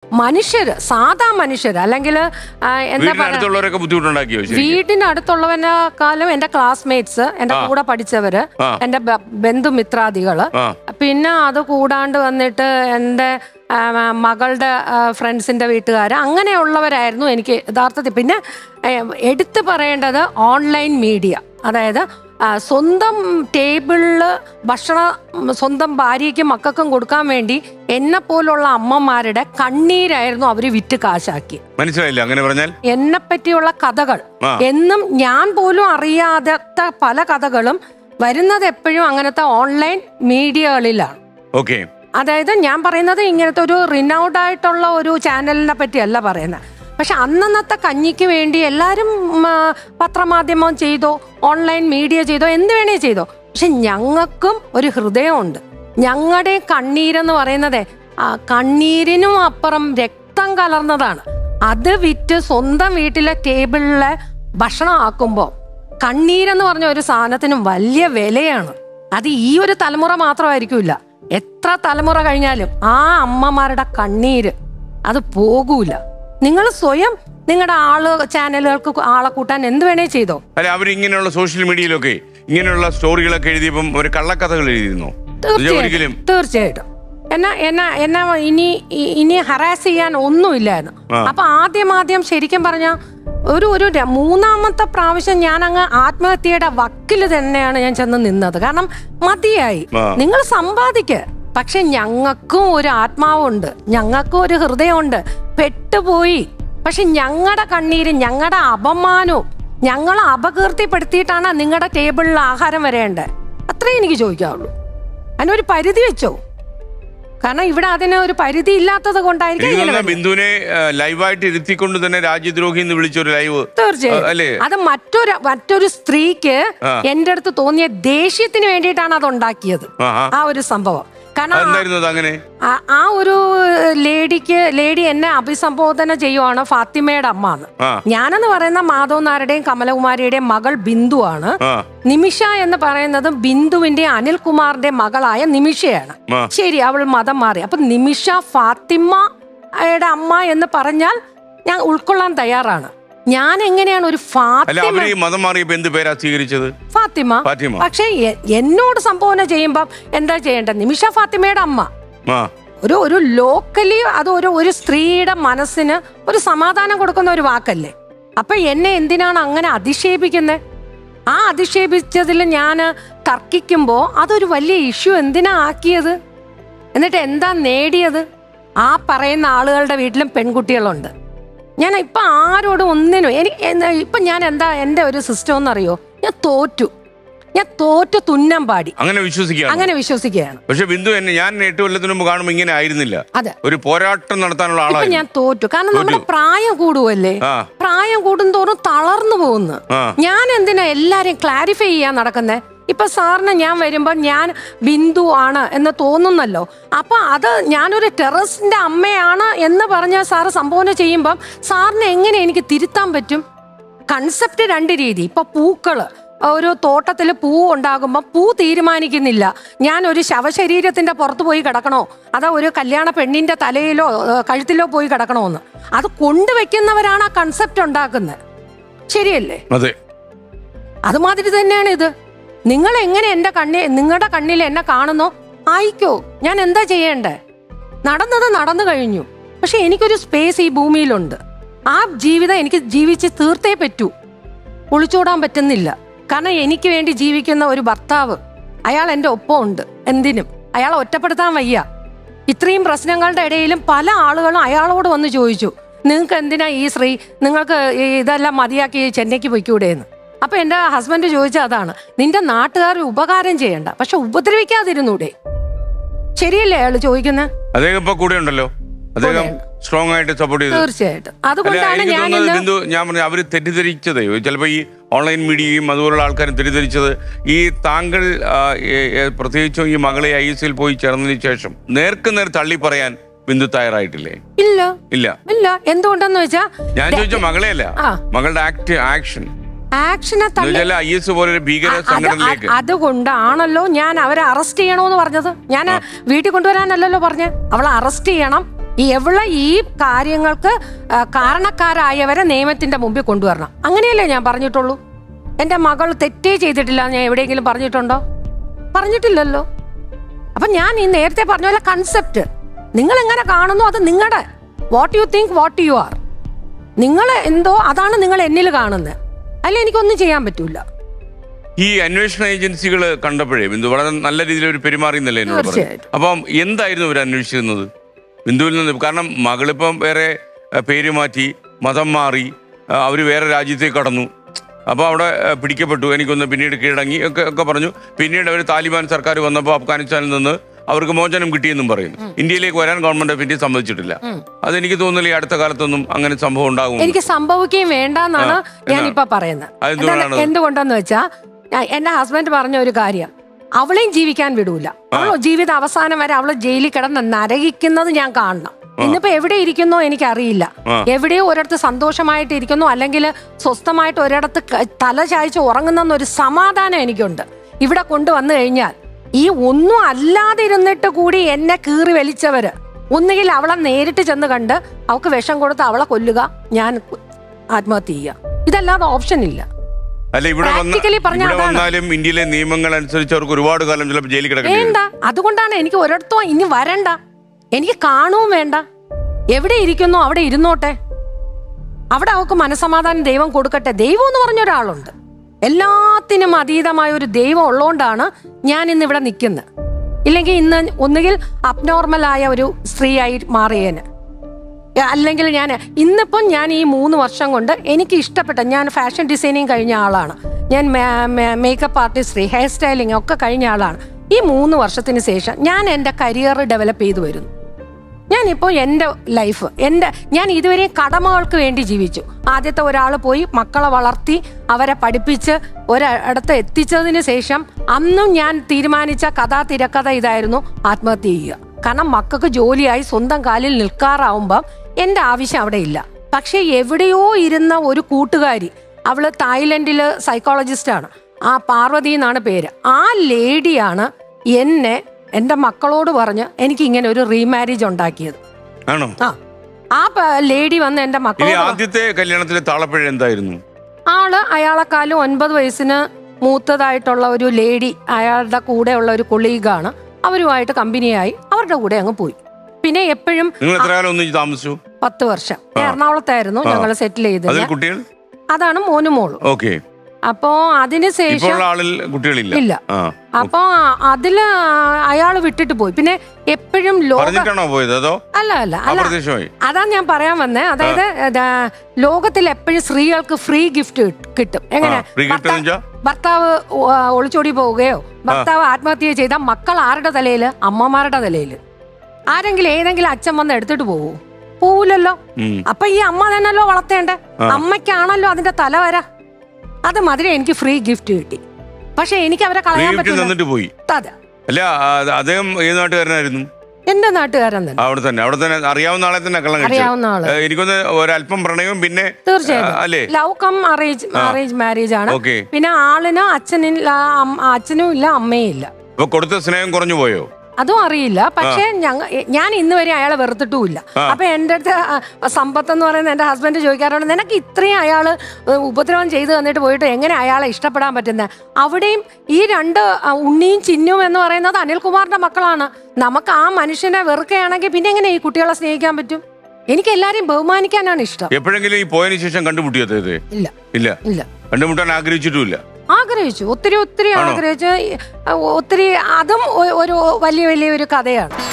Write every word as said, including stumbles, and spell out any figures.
മനുഷ്യര്, സാധാ മനുഷ്യര്, അല്ലെങ്കിൽ എന്താ പറയുക, വീടിനടുത്തുള്ളവനെക്കാളും എന്റെ ക്ലാസ്മേറ്റ്സ്, എന്റെ കൂടെ പഠിച്ചവര്, എന്റെ ബന്ധുമിത്രാദികള്, പിന്നെ അത് കൂടാണ്ട് വന്നിട്ട് എന്റെ മകളുടെ ഫ്രണ്ട്സിന്റെ വീട്ടുകാർ, അങ്ങനെയുള്ളവരായിരുന്നു എനിക്ക് യഥാർത്ഥത്തിൽ. പിന്നെ എടുത്തു പറയേണ്ടത് ഓൺലൈൻ മീഡിയ, അതായത് സ്വന്തം ടേബിളിൽ ഭക്ഷണം സ്വന്തം ഭാര്യയ്ക്കും മക്കൾക്കും കൊടുക്കാൻ വേണ്ടി എന്നെ പോലുള്ള അമ്മമാരുടെ കണ്ണീരായിരുന്നു അവര് വിറ്റ് കാശാക്കി. മനസ്സിലായില്ല അങ്ങനെ പറഞ്ഞാൽ? എന്നെ പറ്റിയുള്ള കഥകൾ എന്നും ഞാൻ പോലും അറിയാത്ത പല കഥകളും വരുന്നത് എപ്പോഴും അങ്ങനത്തെ ഓൺലൈൻ മീഡിയകളിലാണ്. ഓക്കെ, അതായത് ഞാൻ പറയുന്നത് ഇങ്ങനത്തെ ഒരു റിനൗഡ് ആയിട്ടുള്ള ഒരു ചാനലിനെ പറ്റിയല്ല പറയുന്നത്. പക്ഷെ അന്നന്നത്തെ കഞ്ഞിക്ക് വേണ്ടി എല്ലാവരും പത്രമാധ്യമം ചെയ്തോ, ഓൺലൈൻ മീഡിയ ചെയ്തോ, എന്ത് വേണേ ചെയ്തോ. പക്ഷെ ഞങ്ങൾക്കും ഒരു ഹൃദയമുണ്ട്. ഞങ്ങളുടെ കണ്ണീരെന്ന് പറയുന്നത് ആ കണ്ണീരിനും അപ്പുറം രക്തം കലർന്നതാണ്. അത് വിറ്റ് സ്വന്തം വീട്ടിലെ ടേബിളിലെ ഭക്ഷണം ആക്കുമ്പോൾ കണ്ണീരെന്ന് പറഞ്ഞ ഒരു സാധനത്തിനും വലിയ വിലയാണ്. അത് ഈ ഒരു തലമുറ മാത്രമായിരിക്കില്ല, എത്ര തലമുറ കഴിഞ്ഞാലും ആ അമ്മമാരുടെ കണ്ണീര് അത് പോകൂല. നിങ്ങൾ സ്വയം നിങ്ങളുടെ ആള് ചാനലുകൾക്ക് ആളെ കൂട്ടാൻ എന്ത് വേണേ ചെയ്തോ. അല്ല, അവരിങ്ങനെയുള്ള സോഷ്യൽ മീഡിയയിലൊക്കെ ഇങ്ങനെയുള്ള സ്റ്റോറികളൊക്കെ എഴുതിയപ്പം ഒരു കള്ളക്കഥകൾ എഴുതിയിരുന്നു. തീർച്ചയായിട്ടും തീർച്ചയായിട്ടും എന്നാ എന്നാ എന്നാ ഇനി ഇനി ഹറാസ് ചെയ്യാൻ ഒന്നുമില്ലായിരുന്നു. അപ്പൊ ആദ്യം ആദ്യം ശരിക്കും പറഞ്ഞ ഒരു ഒരു മൂന്നാമത്തെ പ്രാവശ്യം ഞാൻ അങ്ങ് ആത്മഹത്യയുടെ വക്കില് തന്നെയാണ് ഞാൻ ചെന്ന് നിന്നത്. കാരണം മതിയായി, നിങ്ങൾ സമ്പാദിക്ക, പക്ഷെ ഞങ്ങൾക്കും ഒരു ആത്മാവുണ്ട്, ഞങ്ങൾക്കും ഒരു ഹൃദയമുണ്ട്. പെട്ടുപോയി, പക്ഷെ ഞങ്ങളുടെ കണ്ണീരും ഞങ്ങളുടെ അപമാനവും ഞങ്ങളെ അപകീർത്തിപ്പെടുത്തിയിട്ടാണ് നിങ്ങളുടെ ടേബിളിൽ ആഹാരം വരേണ്ടത്. അത്രേ എനിക്ക് ചോദിക്കാവുള്ളൂ. അതിനൊരു പരിധി വെച്ചോ. കാരണം ഇവിടെ അതിന് ഒരു പരിധി ഇല്ലാത്തത് കൊണ്ടായിരിക്കും ബിന്ദുവിനെ ലൈവായിട്ട് ഇരുത്തിക്കൊണ്ട് തന്നെ രാജ്യദ്രോഹി എന്ന് വിളിച്ചൊരു ലൈവ്. തീർച്ചയായും അത് മറ്റൊരു മറ്റൊരു സ്ത്രീക്ക് എന്റെ അടുത്ത് തോന്നിയ ദേഷ്യത്തിന് വേണ്ടിയിട്ടാണ് അത് ഉണ്ടാക്കിയത്, ആ ഒരു സംഭവം. കാരണം ആ ഒരു ലേഡിക്ക് ലേഡി എന്നെ അഭിസംബോധന ചെയ്യുവാണ് ഫാത്തിമയുടെ അമ്മ എന്ന്. ഞാനെന്ന് പറയുന്ന മാധവ് നായരുടെയും കമലകുമാരിയുടെയും മകൾ ബിന്ദു ആണ്. നിമിഷ എന്ന് പറയുന്നത് ബിന്ദുവിന്റെ അനിൽകുമാറിന്റെ മകളായ നിമിഷയാണ്. ശരി, അവൾ മതം മാറി. അപ്പൊ നിമിഷ ഫാത്തിമയുടെ അമ്മ എന്ന് പറഞ്ഞാൽ ഞാൻ ഉൾക്കൊള്ളാൻ തയ്യാറാണ്. ഞാൻ എങ്ങനെയാണ് ഒരു ഫാത്തിമ, പക്ഷെ എന്നോട് സംബോധന ചെയ്യുമ്പോ എന്താ ചെയ്യേണ്ടത്? നിമിഷ ഫാത്തിമയുടെ അമ്മ ഒരു ഒരു ലോക്കലി അത് ഒരു ഒരു സ്ത്രീയുടെ മനസ്സിന് ഒരു സമാധാനം കൊടുക്കുന്ന ഒരു വാക്കല്ലേ. അപ്പൊ എന്നെ എന്തിനാണ് അങ്ങനെ അധിക്ഷേപിക്കുന്നത്? ആ അധിക്ഷേപിച്ചതിൽ ഞാൻ തർക്കിക്കുമ്പോ അതൊരു വലിയ ഇഷ്യൂ എന്തിനാ ആക്കിയത്? എന്നിട്ട് എന്താ നേടിയത്? ആ പറയുന്ന ആളുകളുടെ വീട്ടിലും പെൺകുട്ടികളുണ്ട്. ഞാൻ ഇപ്പൊ ആരോടും ഒന്നിനും എനിക്ക് ഇപ്പൊ ഞാൻ എന്താ എന്റെ ഒരു സിസ്റ്റം എന്നറിയോ? ഞാൻ തോറ്റു, ഞാൻ തോറ്റു തുന്നം പാടി അങ്ങനെ വിശ്വസിക്കുക അങ്ങനെ വിശ്വസിക്കുകയാണ്. പക്ഷെ ബിന്ദു എന്നെ ഞാൻ എട്ട് കൊല്ലത്തിന് മുമ്പ് കാണുമ്പോൾ ഇങ്ങനെ ആയിരുന്നില്ല. അതെ, ഒരു പോരാട്ടം നടത്താനുള്ള ആളാണ്. ഞാൻ തോറ്റു. കാരണം നമ്മുടെ പ്രായം കൂടുവല്ലേ, പ്രായം കൂടുന്തോറും തളർന്നു പോകുന്നു. ഞാൻ എന്തിനാ എല്ലാരെയും ക്ലാരിഫൈ ചെയ്യാൻ നടക്കുന്നേ? ഇപ്പൊ സാറിന് ഞാൻ വരുമ്പോ ഞാൻ ബിന്ദു ആണ് എന്ന് തോന്നുന്നല്ലോ. അപ്പൊ അത് ഞാനൊരു ടെററിസ്റ്റിന്റെ അമ്മയാണ് എന്ന് പറഞ്ഞ സാറ് സംബോധന ചെയ്യുമ്പം സാറിന് എങ്ങനെ എനിക്ക് തിരുത്താൻ പറ്റും? കൺസെപ്റ്റ് രണ്ട് രീതി. ഇപ്പൊ പൂക്കള്, ഒരു തോട്ടത്തിൽ പൂ ഉണ്ടാകുമ്പോൾ പൂ തീരുമാനിക്കുന്നില്ല ഞാൻ ഒരു ശവശരീരത്തിന്റെ പുറത്ത് പോയി കിടക്കണോ അതോ ഒരു കല്യാണ പെണ്ണിന്റെ തലയിലോ കഴുത്തിലോ പോയി കിടക്കണോന്ന്. അത് കൊണ്ടുവയ്ക്കുന്നവരാണ് ആ കൺസെപ്റ്റ് ഉണ്ടാക്കുന്നത്. ശരിയല്ലേ? അതെ, അതുമാതിരി തന്നെയാണ് ഇത്. നിങ്ങൾ എങ്ങനെ എന്റെ കണ്ണി നിങ്ങളുടെ കണ്ണിൽ എന്നെ കാണുന്നോ ആയിക്കോ, ഞാൻ എന്താ ചെയ്യേണ്ടേ? നടന്നത് നടന്നു കഴിഞ്ഞു. പക്ഷെ എനിക്കൊരു സ്പേസ് ഈ ഭൂമിയിലുണ്ട്. ആ ജീവിതം എനിക്ക് ജീവിച്ച് തീർത്തേ പറ്റൂ. ഒളിച്ചോടാൻ പറ്റുന്നില്ല. കാരണം എനിക്ക് വേണ്ടി ജീവിക്കുന്ന ഒരു ഭർത്താവ്, അയാൾ എൻ്റെ ഒപ്പം ഉണ്ട്. എന്തിനും അയാളെ ഒറ്റപ്പെടുത്താൻ വയ്യ. ഇത്രയും പ്രശ്നങ്ങളുടെ ഇടയിലും പല ആളുകളും അയാളോട് വന്ന് ചോദിച്ചു, നിങ്ങൾക്ക് എന്തിനാ ഈ സ്ത്രീ, നിങ്ങൾക്ക് ഇതെല്ലാം മതിയാക്കി ചെന്നൈക്ക് പൊയ്ക്കൂടെയെന്ന്. അപ്പൊ എന്റെ ഹസ്ബൻഡ് ചോദിച്ച അതാണ്, നിന്റെ നാട്ടുകാർ ഉപകാരം ചെയ്യണ്ട, പക്ഷെ ഉപദ്രവിക്കാതിരുന്നൂടെ? ശരിയല്ലേ അയാള് ചോദിക്കുന്നത്? അദ്ദേഹം ഇപ്പൊ കൂടെ ഉണ്ടല്ലോ, അദ്ദേഹം സ്ട്രോങ് ആയിട്ട് സപ്പോർട്ട് ചെയ്തു. തീർച്ചയായിട്ടും. അതുകൊണ്ടാണ് ഞാൻ ബിന്ദു ഞാൻ പറഞ്ഞു അവര് തെറ്റിദ്ധരിച്ചതേ ചിലപ്പോ ഈ ഓൺലൈൻ മീഡിയയും അതുപോലുള്ള ആൾക്കാരും തെറ്റിദ്ധരിച്ചത് ഈ താങ്കൾ പ്രത്യേകിച്ചും ഈ മകളെ ഐ എസ് എൽ പോയി ചേർന്നതിന് ശേഷം നേർക്ക് നേർ തള്ളി പറയാൻ ബിന്ദു തയ്യാറായിട്ടില്ലേ? ഇല്ല ഇല്ല ഇല്ല എന്തുകൊണ്ടെന്ന് വെച്ചാ ഞാൻ ചോദിച്ച മകളെയല്ല, മകളുടെ ആക്ട് ആക്ഷൻ അതുകൊണ്ടാണല്ലോ ഞാൻ അവരെ അറസ്റ്റ് ചെയ്യണോന്ന് പറഞ്ഞത്. ഞാൻ വീട്ടിൽ കൊണ്ടുവരാനല്ലല്ലോ പറഞ്ഞത്, അവളെ അറസ്റ്റ് ചെയ്യണം, ഈ എവിടെ ഈ കാര്യങ്ങൾക്ക് കാരണക്കാരായവരെ നിയമത്തിന്റെ മുമ്പിൽ കൊണ്ടുവരണം. അങ്ങനെയല്ലേ ഞാൻ പറഞ്ഞിട്ടുള്ളൂ. എൻ്റെ മകൾ തെറ്റേ ചെയ്തിട്ടില്ല ഞാൻ എവിടെയെങ്കിലും പറഞ്ഞിട്ടുണ്ടോ? പറഞ്ഞിട്ടില്ലല്ലോ. അപ്പൊ ഞാൻ ഈ നേരത്തെ പറഞ്ഞ പോലെ കൺസെപ്റ്റ് നിങ്ങൾ എങ്ങനെ കാണുന്നു അത് നിങ്ങളുടെ what you think what you are. നിങ്ങൾ എന്തോ അതാണ് നിങ്ങൾ എന്നിൽ കാണുന്നത്. അല്ല എനിക്കൊന്നും ചെയ്യാൻ പറ്റൂല. ഈ അന്വേഷണ ഏജൻസികൾ കണ്ടപ്പോഴേ ബിന്ദു വളരെ നല്ല രീതിയിൽ ഒരു പെരുമാറിയെന്നല്ലേ എന്നോട് പറഞ്ഞു. അപ്പം എന്തായിരുന്നു അവർ അന്വേഷിച്ചിരുന്നത് ബിന്ദുവിൽ നിന്ന്? കാരണം മകളിപ്പം വേറെ പേര് മാറ്റി മതം മാറി അവർ വേറെ രാജ്യത്തേക്ക് കടന്നു. അപ്പോൾ അവിടെ പിടിക്കപ്പെട്ടു, എനിക്കൊന്ന് പിന്നീട് കീഴടങ്ങി ഒക്കെ ഒക്കെ പറഞ്ഞു. പിന്നീട് അവർ താലിബാൻ സർക്കാർ വന്നപ്പോൾ അഫ്ഗാനിസ്ഥാനിൽ നിന്ന് അവർക്ക് മോചനം കിട്ടിയെന്നും പറയുന്നു. ഇന്ത്യയിലേക്ക് വരാൻ ഗവൺമെന്റ് ഓഫ് ഇന്ത്യ സമ്മതിച്ചിട്ടില്ല. അതെനിക്ക് തോന്നുന്നില്ല ഈ അടുത്ത കാലത്തൊന്നും അങ്ങനെ സംഭവം ഉണ്ടാകും. എനിക്ക് സംഭവിക്കുകയും വേണ്ടെന്നാണ് ഞാൻ ഇപ്പൊ പറയുന്നത്. എന്തുകൊണ്ടെന്ന് വെച്ചാ എന്റെ ഹസ്ബൻഡ് പറഞ്ഞ ഒരു കാര്യം, അവളെയും ജീവിക്കാൻ വിടൂല. അവൾ ജീവിത അവസാനം വരെ അവള് ജയിലിൽ കിടന്ന് നരകിക്കുന്നത് ഞാൻ കാണണം. ഇന്നിപ്പോ എവിടെ ഇരിക്കുന്നോ എനിക്കറിയില്ല. എവിടെയോ ഒരിടത്ത് സന്തോഷമായിട്ട് ഇരിക്കുന്നു, അല്ലെങ്കിൽ സ്വസ്ഥമായിട്ട് ഒരിടത്ത് തല ചായ്ച്ച് ഉറങ്ങുന്നൊരു സമാധാനം എനിക്കുണ്ട്. ഇവിടെ കൊണ്ടുവന്നു കഴിഞ്ഞാൽ ഈ ഒന്നും അല്ലാതെ ഇരുന്നിട്ട് കൂടി എന്നെ കീറി വലിച്ചവര് ഒന്നുകിൽ അവളെ നേരിട്ട് ചെന്ന് കണ്ട് അവൾക്ക് വിഷം കൊടുത്ത് അവളെ കൊല്ലുക, ഞാൻ ആത്മഹത്യ ചെയ്യുക. ഇതല്ലാതെ ഓപ്ഷൻ ഇല്ല. അല്ല, ഇവിടെ വന്നാലും ഇന്ത്യയിലെ നിയമങ്ങൾ അനുസരിച്ച് അവർക്ക് ഒരുപാട് കാലം ചിലപ്പോൾ ജയിലിൽ കിടക്കേണ്ടി വരും. വേണ്ട, അതുകൊണ്ടാണ് എനിക്ക് ഒരിടത്തും ഇനി വരണ്ട, എനിക്ക് കാണുകയും വേണ്ട. എവിടെ ഇരിക്കുന്നു അവിടെ ഇരുന്നോട്ടെ, അവിടെ അവൾക്ക് മനസ്സമാധാനം ദൈവം കൊടുക്കട്ടെ. ദൈവം എന്ന് പറഞ്ഞൊരാളുണ്ട്, എല്ലാത്തിനും അതീതമായ ഒരു ദൈവം ഉള്ളതുകൊണ്ടാണ് ഞാൻ ഇന്ന് ഇവിടെ നിൽക്കുന്നത്. ഇല്ലെങ്കിൽ ഇന്ന് ഒന്നുകിൽ അബ്നോർമലായ ഒരു സ്ത്രീയായി മാറിയേന്, അല്ലെങ്കിൽ ഞാൻ ഇന്നിപ്പം ഞാൻ ഈ മൂന്ന് വർഷം കൊണ്ട് എനിക്ക് ഇഷ്ടപ്പെട്ട, ഞാൻ ഫാഷൻ ഡിസൈനിങ് കഴിഞ്ഞ ആളാണ്, ഞാൻ മേക്കപ്പ് ആർട്ടിസ്റ്റ്, ഹെയർ സ്റ്റൈലിംഗ് ഒക്കെ കഴിഞ്ഞ ആളാണ്. ഈ മൂന്ന് വർഷത്തിന് ശേഷം ഞാൻ എൻ്റെ കരിയർ ഡെവലപ്പ് ചെയ്തു വരുന്നു. ഞാനിപ്പോൾ എൻ്റെ ലൈഫ് എൻ്റെ ഞാൻ ഇതുവരെ കടമകൾക്ക് വേണ്ടി ജീവിച്ചു. ആദ്യത്തെ ഒരാൾ പോയി മക്കളെ വളർത്തി അവരെ പഠിപ്പിച്ച് ഒരിടത്ത് എത്തിച്ചതിന് ശേഷം അന്നും ഞാൻ തീരുമാനിച്ച കഥാ തിരക്കഥ ഇതായിരുന്നു, ആത്മഹത്യ ചെയ്യുക. കാരണം മക്കൾക്ക് ജോലിയായി സ്വന്തം കാലിൽ നിൽക്കാറാവുമ്പം എൻ്റെ ആവശ്യം അവിടെ ഇല്ല. പക്ഷേ എവിടെയോ ഇരുന്ന ഒരു കൂട്ടുകാരി, അവള് തായ്ലൻഡിൽ സൈക്കോളജിസ്റ്റാണ്, ആ പാർവതി എന്നാണ് പേര്. ആ ലേഡിയാണ് എന്നെ എൻ്റെ മക്കളോട് പറഞ്ഞ് എനിക്ക് ഇങ്ങനെ ഒരു റീമാരേജ് ഉണ്ടാക്കിയത്. ആണോ? ആ ആ ലേഡി വന്ന് എൻ്റെ മക്കളോട്, ആദ്യത്തെ കല്യാണത്തിലെ താളപ്പിഴ എന്തായിരുന്നു? ആള് അയാളെക്കാളും ഒൻപത് വയസ്സിന് മൂത്തതായിട്ടുള്ള ഒരു ലേഡി, അയാളുടെ കൂടെയുള്ള ഒരു കൊളീഗാണ്. അവരുമായിട്ട് കമ്പനിയായി അവരുടെ കൂടെ അങ്ങ് പോയി. പിന്നെ എപ്പോഴും താമസിച്ചു പത്ത് വർഷം എറണാകുളത്തായിരുന്നു ഞങ്ങൾ സെറ്റിൽ ചെയ്തത്. അതാണ് മോനും മോളും. അപ്പോ അതിനുശേഷം കുട്ടികളില്ല ഇല്ല. അപ്പൊ അതില് അയാള് വിട്ടിട്ട് പോയി. പിന്നെ എപ്പോഴും അല്ല അല്ല അല്ല അതാ ഞാൻ പറയാൻ വന്നേ. അതായത് ലോകത്തിൽ എപ്പോഴും സ്ത്രീകൾക്ക് ഫ്രീ ഗിഫ്റ്റ് കിട്ടും. എങ്ങനെ? ഭർത്താവ് ഒളിച്ചോടി പോവുകയോ ഭർത്താവ് ആത്മഹത്യ ചെയ്താൽ മക്കൾ ആരുടെ തലയില്? അമ്മമാരുടെ തലയില്. ആരെങ്കിലും ഏതെങ്കിലും അച്ഛൻ വന്ന് എടുത്തിട്ട് പോവോ? പോവില്ലല്ലോ. അപ്പൊ ഈ അമ്മ തന്നെയല്ലോ വളർത്തേണ്ടേ, അമ്മയ്ക്കാണല്ലോ അതിന്റെ തല വര. അത് മധുര എനിക്ക് ഫ്രീ ഗിഫ്റ്റ് കിട്ടി. പക്ഷെ എനിക്ക് അവരെ കളയാൻ പറ്റില്ല. എന്റെ നാട്ടുകാരൻ തന്നെ, അവിടെ തന്നെ അവിടെ തന്നെ അറിയാവുന്ന ആളെ തന്നെ അറിയാവുന്ന ആള്. എനിക്കൊന്ന് ഒരല്പം പ്രണയവും പിന്നെ തീർച്ചയായിട്ടും love cum arrange arrange marriage ആണ്. പിന്നെ ആളിന് അച്ഛനില്ല, അച്ഛനും ഇല്ല, അമ്മയും ഇല്ല. കൊടുത്ത സ്നേഹം കുറഞ്ഞു പോയോ? അതും അറിയില്ല. പക്ഷെ ഞങ്ങ ഞാൻ ഇന്ന് വരെ അയാളെ വെറുത്തിട്ടുമില്ല. അപ്പൊ എൻ്റെ അടുത്ത് സമ്പത്ത് എന്ന് പറയുന്ന എൻ്റെ ഹസ്ബൻഡ് ചോദിക്കാറുണ്ട്, നിനക്ക് ഇത്രയും അയാള് ഉപദ്രവം ചെയ്ത് തന്നിട്ട് പോയിട്ട് എങ്ങനെ അയാളെ ഇഷ്ടപ്പെടാൻ പറ്റുന്നത്? അവിടെയും ഈ രണ്ട് ഉണ്ണിയും ചിന്നും എന്ന് പറയുന്നത് അനിൽകുമാറിന്റെ മക്കളാണ്. നമുക്ക് ആ മനുഷ്യനെ വെറുക്കുകയാണെങ്കിൽ പിന്നെ എങ്ങനെ ഈ കുട്ടികളെ സ്നേഹിക്കാൻ പറ്റും? എനിക്ക് എല്ലാരെയും ബഹുമാനിക്കാനാണ് ഇഷ്ടം. എപ്പോഴെങ്കിലും ഈ പോയതിനു ശേഷം കണ്ടുമുട്ടിയത്? ഇല്ല ഇല്ല ഇല്ല കണ്ടുമുട്ടാൻ ആഗ്രഹിച്ചിട്ടുമില്ല. ആഗ്രഹിച്ചു, ഒത്തിരി ഒത്തിരി ആഗ്രഹിച്ചു, ഒത്തിരി. അതും ഒരു വലിയ വലിയ ഒരു കഥയാണ്.